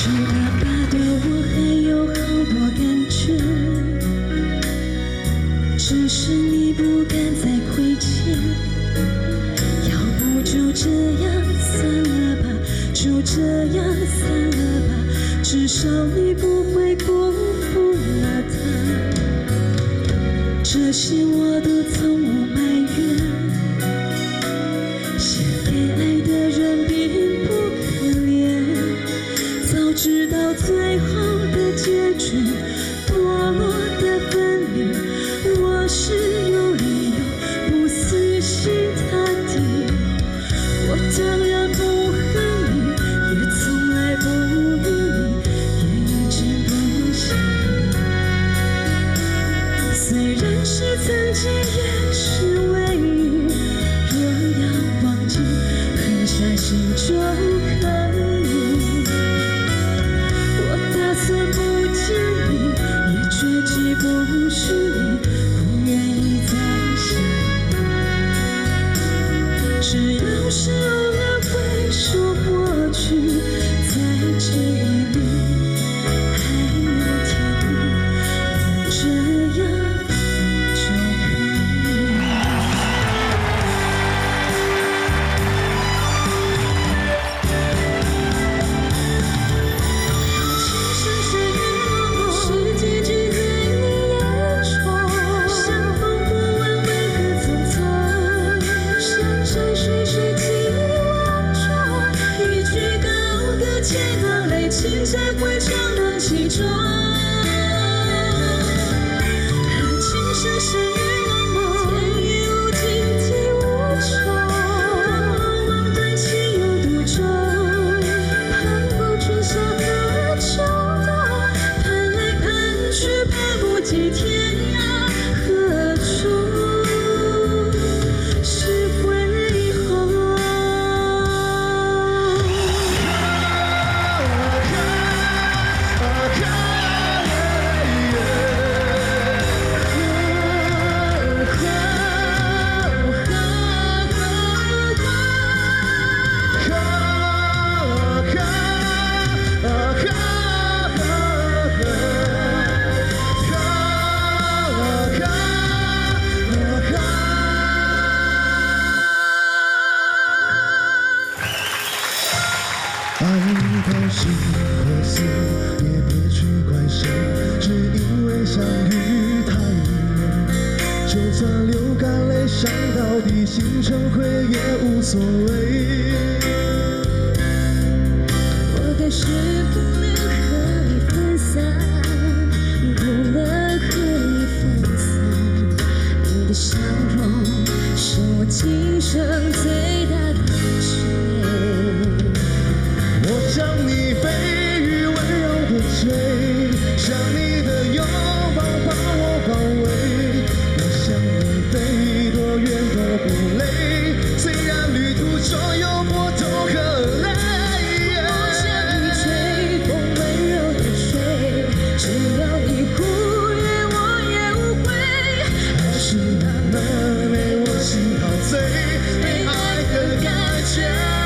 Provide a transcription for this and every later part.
了吧，对我还有好多感觉，只是你不敢再亏欠。要不就这样算了吧，就这样散了吧，至少你不会辜负了他。这些我都从无埋怨，献给爱的人并不可怜。早知道最后的结局，堕落的分离，我是有理由不死心塌地。我当然不恨你，也从来不与你，也一直不想你。虽然是曾经，也是唯一。若要忘记，狠下心就可以。我打算不见你，也决计不是你，不愿意再想你。只要是偶尔会说过去，在记忆里还有甜蜜，有这样就可以。情深水远漠，世界只在你眼中。相逢不问为何匆匆，山山水水情万种。一句高歌千行泪，情在回肠荡气中。情深深雨蒙蒙，天也无尽地无穷。茫茫短情有独钟，盼不春夏和秋冬，盼来盼去盼不及天涯何处是回红。 爱到心和死，也别去怪谁，只因为相遇太远。就算流干泪，伤到底，心成灰也无所谓。 我的是不能和你分散，不能和你分散。你的笑容是我今生最大的缺。 我向你飞羽温柔的追，向你的拥抱把我包围。我向你飞多远都不累，虽然旅途中有波涛和泪。 我向你吹风温柔的吹，只要你忽略我也无悔。 还是那么美，我心陶醉，被爱的感觉。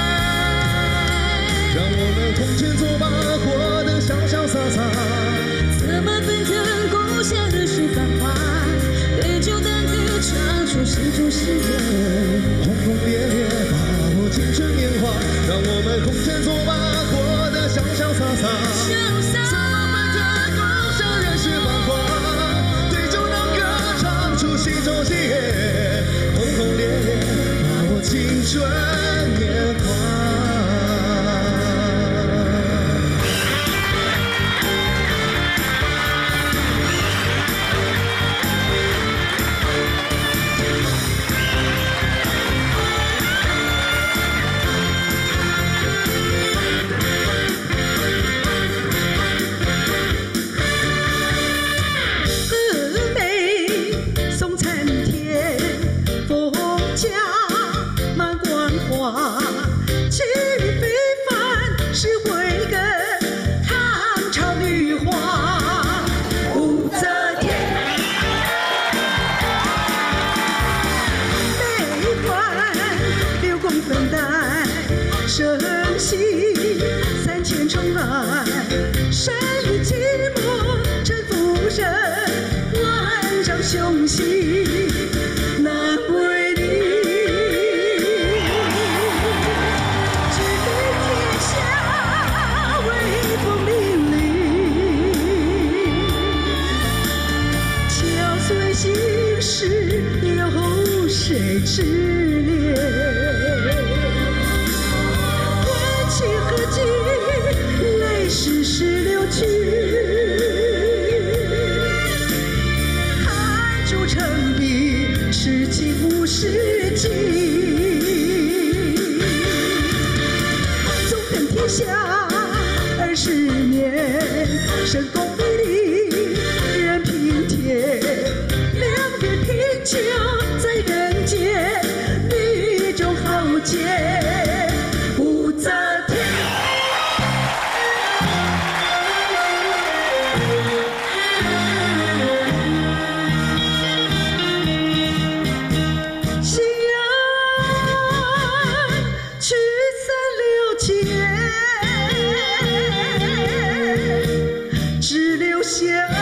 让我们红尘作伴，活得潇潇洒洒。 怎么奔腾故乡的是繁华，对酒当歌，唱出心中喜悦。 轰轰烈烈，把握青春年华。让我们红尘作伴，活得潇潇洒洒。怎么奔腾故乡人世繁华，对酒当歌，唱出心中喜悦。轰轰烈烈，把握青春年华。 盛喜三前宠爱，山里寂寞沉浮人，万丈雄心难为你。只对天下威风凛凛，憔悴心事有谁知怜？ 情何尽，泪时时流去。看竹成笔，痴情无时尽。纵横天下20年，神功比例任凭天，两边贫穷在人间，女中豪杰。 只留下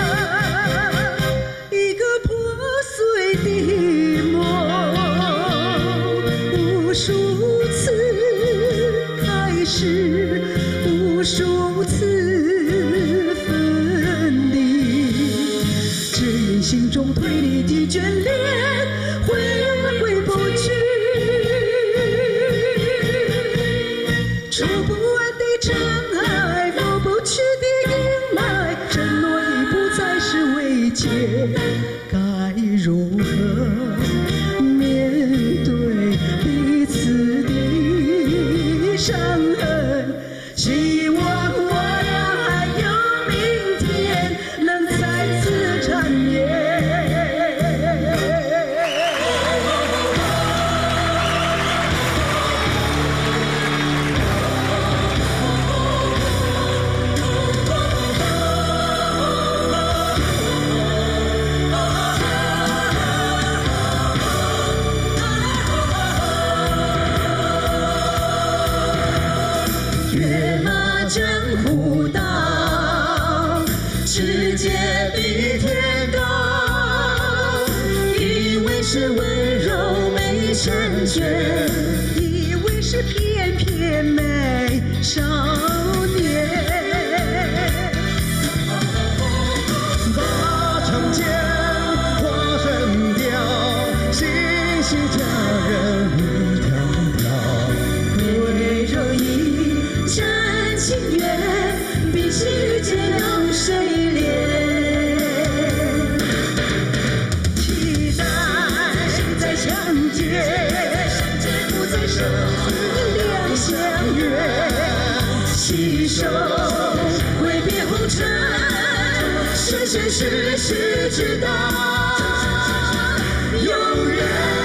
一个破碎的梦，无数次开始，无数次分离，只因心中推理的眷恋，回不去，触不完的尘埃，拂不去的。 承诺已不再是慰藉，该如何面对彼此的伤痕？希望我俩还有明天，能再次缠绵。 跃马江湖道，世界比天高。以为是温柔没成全，以为是翩翩美少年。 大长剑，花神雕，心系佳人一条条。 微柔一。 真情缘，比世间有谁怜？期待再相见，不再生两相约。携手挥别红尘，生生世世直到有人。